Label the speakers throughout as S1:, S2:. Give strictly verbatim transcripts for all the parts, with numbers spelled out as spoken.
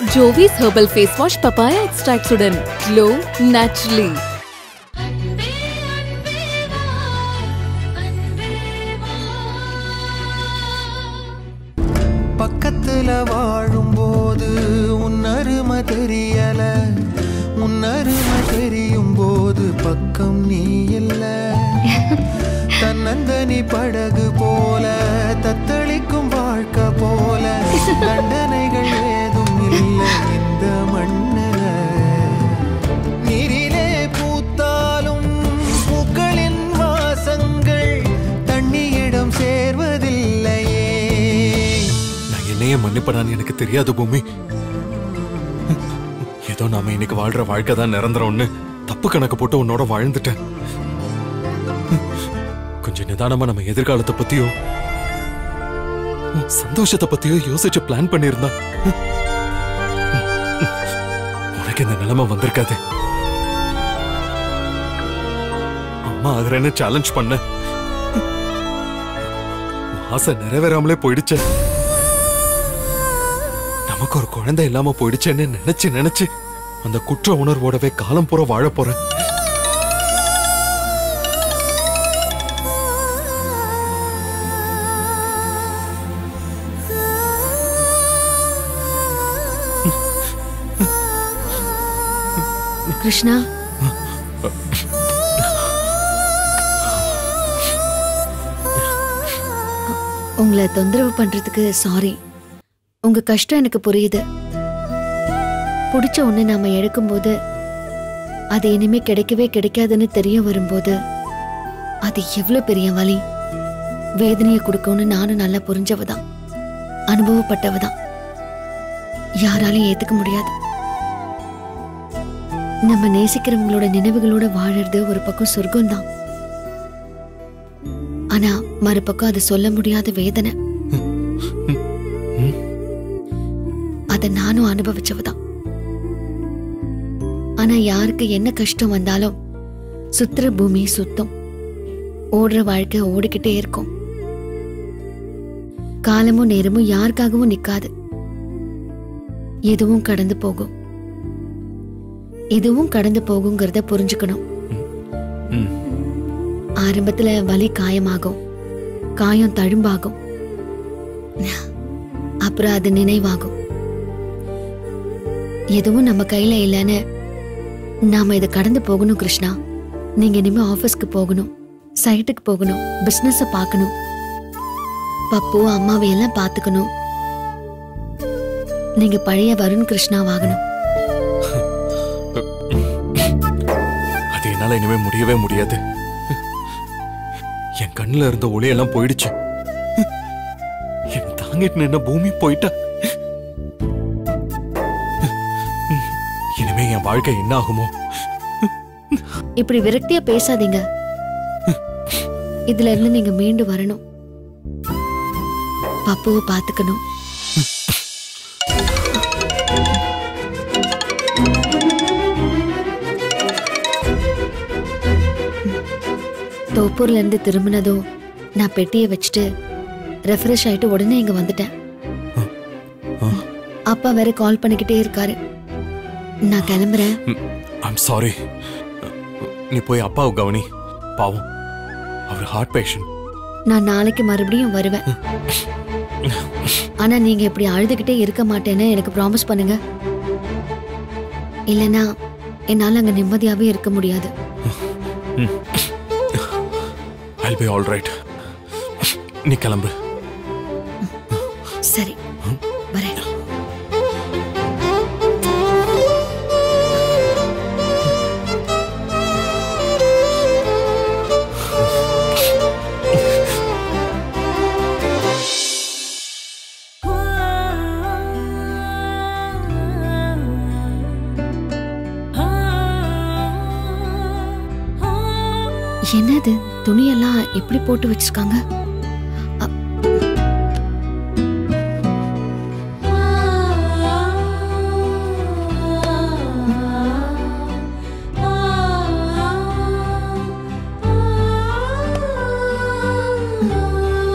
S1: Jovi's Herbal Face Wash Papaya Extract Sudan. Glow naturally.
S2: பக்கத்துல வாழும்போது உன்னருமை தெரியல உன்னருமை தெரியும் போது பக்கம் நீ இல்ல தன்னந்தனி படகு போல தத்தளிக்கும் வாழ்க்கை போல தண்டனைகள் ஏதும் இல்லை இந்த மண்ணில நீரிலே பூத்தாலும் பூக்களின் வாசங்கள் தண்ணியிடம் சேர்வதில்லையே.
S3: என்னையே மன்னிப்படான்னு எனக்கு தெரியாது பூமி. ஏதோ நாம இன்னைக்கு வாழ்ற வாழ்க்கை தான் நிரந்தரம்னு தப்பு கணக்கு போட்டு உன்னோட வாழ்ந்துட்டேன். கொஞ்சம் நிதானமா நம்ம எதிர்காலத்தை பத்தியோ சந்தோஷத்தை பத்தியோ யோசிச்சு பிளான் பண்ணிருந்தா உனக்கு இந்த நிலைமை வந்திருக்காது. அம்மா ஆகுறேன்னு சேலஞ்ச் பண்ண ஆசை நிறைவேறாமலே போயிடுச்சு. நமக்கு ஒரு குழந்தை இல்லாம போயிடுச்சேன்னு நினைச்சு நினைச்சு அந்த குற்ற உணர்வோடவே காலம் பூரா வாழ போறேன்.
S4: கிருஷ்ணா, உங்களை தொந்தரவு பண்றதுக்கு சாரி. உங்க கஷ்டம் எனக்கு புரியுது. பிடிச்ச ஒண்ணு நாம எடுக்கும்போது அது இனிமே கிடைக்கவே கிடைக்காதுன்னு தெரிய வரும்போது அது எவ்வளவு பெரிய வலி வேதனையை கொடுக்கும்னு நானும் நல்லா புரிஞ்சவதான், அனுபவப்பட்டவதான். யாராலையும் ஏத்துக்க முடியாது. நம்ம நேசிக்கிறவங்களோட நினைவுகளோட வாழறது ஒரு பக்கம் சொர்க்கம் தான். ஆனா மறுபக்கம் அது சொல்ல முடியாத வேதனை. அத நானும் அனுபவிச்சவதான். ஆனா யாருக்கு என்ன கஷ்டம் வந்தாலும் சுத்துற பூமி சுத்தம், ஓடுற வாழ்க்கை ஓடிக்கிட்டே இருக்கும். காலமும் நேரமும் யாருக்காகவும் நிக்காது. எதுவும் கடந்து போகும். இதுவும் கடந்து போகுங்கிறத புரிஞ்சுக்கணும். ஆரம்பத்துல வலி காயமாகும், காயம் தழும்பாகும், அப்புறம் அது நினைவாகும். எதுவும் நம்ம கையில இல்லைன்னு நாம இதை கடந்து போகணும். கிருஷ்ணா, நீங்க இனிமே ஆபீஸ்க்கு போகணும், சைட்டுக்கு போகணும், பிசினஸ பாக்கணும், பப்பு அம்மாவை எல்லாம் பாத்துக்கணும். நீங்க பழைய வருண் கிருஷ்ணாவாகணும்.
S3: அது என்னால இனிமே முடியவே முடியாது. என் கண்ணுல இருந்த ஒளியெல்லாம் போயிடுச்சு. என் தாங்கிட்டு நின்ன பூமி போயிட்டா. இனிமே என் வாழ்க்கை என்ன ஆகுமோ?
S4: இப்படி விரக்தியா பேசாதீங்க. இதுல இருந்து நீங்க மீண்டு வரணும், பப்புவை பாத்துக்கணும். தோப்பூர்ல இருந்து திரும்பினதும் நான் பெட்டியை வச்சுட்டு ரெஃப்ரெஷ் ஆயிட்டு உடனே இங்க வந்துட்டேன். அப்பா வேற கால் பண்ணிக்கிட்டே இருக்காரு. நான் கிளம்புறேன்.
S3: I'm sorry. நீ போய் அப்பாவை கவனி. பாவம், அவர் ஹார்ட் பேஷண்ட்.
S4: நான் நாளைக்கு மறுபடியும் வருவேன். ஆனா நீங்க இப்படி அழுதுகிட்டே இருக்க மாட்டேன்னு எனக்கு ப்ராமிஸ் பண்ணுங்க. இல்லனா என்னால அங்க நிம்மதியாவே இருக்க முடியாது.
S3: I'll be all right. நீ கிளம்பு.
S4: சரி, வரேன். என்னது துணியெல்லாம் எப்படி போட்டு வச்சிருக்காங்க?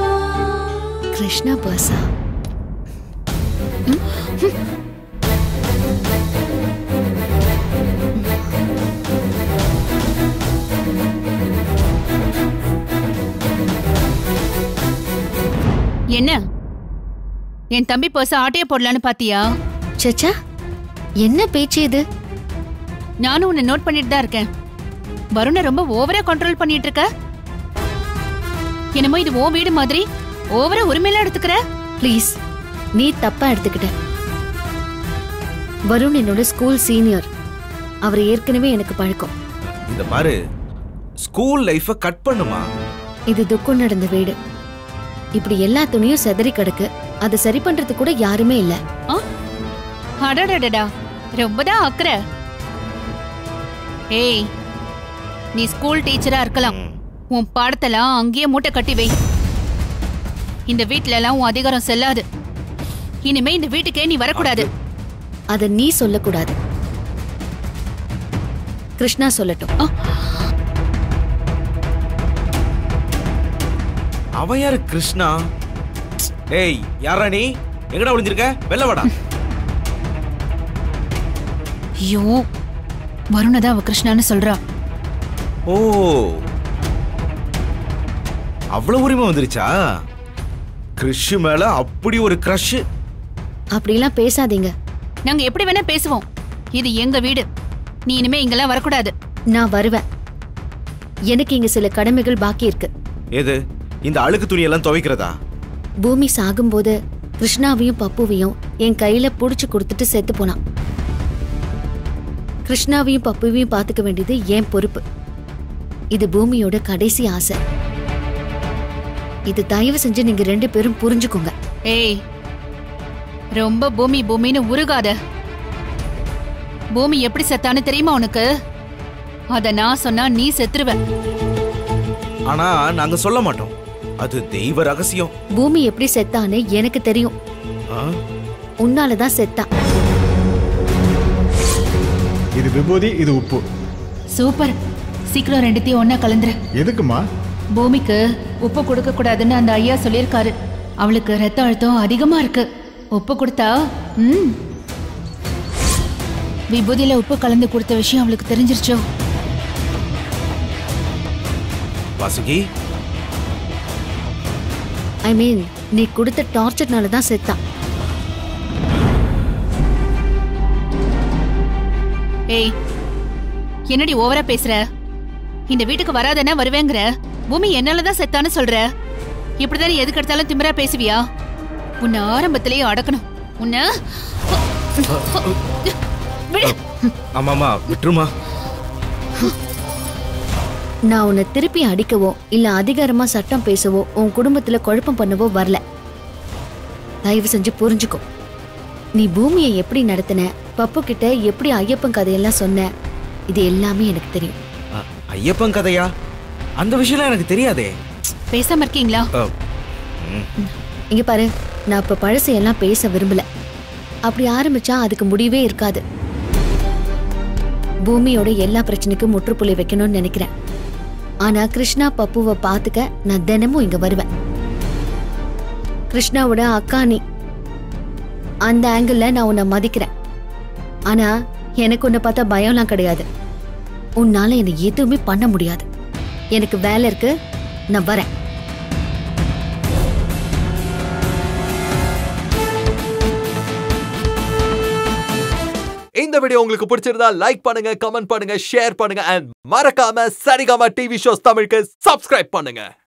S4: கிருஷ்ணா பர்ஸா?
S5: என்ன என் தம்பி பர்ஸ ஆட்டைய போடலான்னு பாத்தியா?
S4: சச்சா, என்ன பேச்சு இது?
S5: நானும் உன்னை நோட் பண்ணிட்டு தான் இருக்கேன். வருண ரொம்ப ஓவரா கண்ட்ரோல் பண்ணிட்டு இருக்க. என்னமோ இது ஓ வீடு மாதிரி ஓவரா உரிமையெல்லாம் எடுத்துக்கிற.
S4: ப்ளீஸ், நீ தப்பா எடுத்துக்கிட்ட. வருண் என்னோட ஸ்கூல் சீனியர். அவர் ஏற்கனவே எனக்கு பழக்கம்.
S6: இந்த பாரு, ஸ்கூல் லைஃப கட் பண்ணுமா.
S4: இது துக்கம் நடந்த வீடு. இப்படி எல்லா துணியும் செதறி கிடக்கு. அதை சரி பண்றது கூட யாருமே இல்ல.
S5: அடடடடா, ரொம்பதான் அக்கற. ஏய், நீ ஸ்கூல் டீச்சரா இருக்கலாம். உன் பாடத்தெல்லாம் அங்கேயே மூட்டை கட்டி வை. இந்த வீட்ல எல்லாம் உன் அதிகாரம் செல்லாது. இனிமே இந்த வீட்டுக்கே நீ வரக்கூடாது.
S4: அத நீ சொல்லக்கூடாது. கிருஷ்ணா சொல்லட்டும்.
S6: அவன் யாரு கிருஷ்ணா? ஏய், யாரா நீ? எங்கடா ஒளிஞ்சிருக்க? வெள்ள வாடா.
S5: ஐயோ, வருணதா அவ கிருஷ்ணான்னு சொல்றா.
S6: ஓ, அவ்வளவு உரிமை வந்துருச்சா? கிருஷ் மேல அப்படி ஒரு கிரஷ்.
S4: அப்படிலாம் பேசாதீங்க.
S5: நாங்க எப்படி வேணா பேசுவோம். இது எங்க வீடு. நீ இனிமே இங்கெல்லாம் வரக்கூடாது.
S4: நான் வருவேன். எனக்கு இங்க சில கடமைகள் பாக்கி இருக்கு.
S6: எது? இந்த அழுக்கு துணியெல்லாம் துவைக்கிறதா?
S4: பூமி சாகும்போது கிருஷ்ணாவையும் பப்புவையும் என் கையில புடிச்சு கொடுத்துட்டு செத்து போனான். கிருஷ்ணாவையும் பப்புவையும் பாத்துக்க வேண்டியது என் பொறுப்பு. இது பூமியோட கடைசி ஆசை. இது தயவு செஞ்சு நீங்க ரெண்டு பேரும் புரிஞ்சுக்கோங்க.
S5: ஏய், ரொம்ப பூமி பூமின்னு உருகாத. பூமி எப்படி செத்தான்னு தெரியுமா உனக்கு? அத நான் சொன்னா நீ செத்துருவ.
S6: ஆனா நாங்க சொல்ல மாட்டோம். அது தெய்வ ரகசியம்.
S4: பூமி எப்படி செத்தான்னு எனக்கு தெரியும். உன்னாலதான் செத்தா.
S7: இது விபூதி, இது உப்பு.
S5: சூப்பர். சீக்கிரம் ரெண்டுத்தையும் ஒன்னா கலந்துரு.
S7: எதுக்குமா?
S5: பூமிக்கு உப்பு கொடுக்க கூடாதுன்னு அந்த ஐயா சொல்லியிருக்காரு. அவளுக்கு ரத்த அழுத்தம் அதிகமா இருக்கு. உப்பு கொடுத்தா ம் விபூதியில உப்பு கலந்து கொடுத்த விஷயம் அவளுக்கு தெரிஞ்சிருச்சோ?
S6: வாசுகி,
S4: ஐ மீன், நீ கொடுத்த டார்ச்சர்னால தான் செத்தா.
S5: ஏய், என்னடி ஓவரா பேசுற? இந்த வீட்டுக்கு வராதனா வருவேங்கிற. பூமி என்னாலதான் செத்தான்னு சொல்ற. இப்படிதானே எதுக்கு எடுத்தாலும் திமிரா பேசுவியா? உன்னை ஆரம்பத்திலேயே அடக்கணும். உன்னை
S6: ஆமாமா, விட்டுருமா.
S4: நான் உன்னை திருப்பி அடிக்கவோ இல்ல அதிகாரமா சட்டம் பேசவோ உன் குடும்பத்துல குழப்பம் பண்ணவோ வரல. தயவு செஞ்சு புரிஞ்சுக்கோ. நீ பூமியை எப்படி நடத்தின, பப்பு கிட்ட எப்படி ஐயப்பன் கதையெல்லாம் சொன்ன, இது எல்லாமே எனக்கு தெரியும்.
S6: ஐயப்பன் கதையா? அந்த விஷயம் எனக்கு தெரியாதே.
S5: பேசாம இருக்கீங்களா?
S4: இங்க பாரு, நான் இப்ப பழசையெல்லாம் பேச விரும்பல. அப்படி ஆரம்பிச்சா அதுக்கு முடிவே இருக்காது. பூமியோட எல்லா பிரச்சனைக்கும் முற்றுப்புள்ளி வைக்கணும்னு நினைக்கிறேன். ஆனா கிருஷ்ணா பப்புவை பாத்துக்க நான் தினமும் இங்க வருவேன். கிருஷ்ணாவோட அக்கா நீ. அந்த ஆங்கிள் நான் உன்னை மதிக்கிறேன். ஆனா எனக்கு உன்னை பார்த்தா பயம்லாம் கிடையாது. உன்னால என்னை எதுவுமே பண்ண முடியாது. எனக்கு வேலை இருக்கு, நான் வரேன்.
S8: இந்த வீடியோ உங்களுக்கு பிடிச்சிருந்தா லைக் பண்ணுங்க, கமெண்ட் பண்ணுங்க, ஷேர் பண்ணுங்க, அண்ட் மறக்காம சரிகமா டிவி ஷோஸ் தமிழுக்கு சப்ஸ்கிரைப் பண்ணுங்க.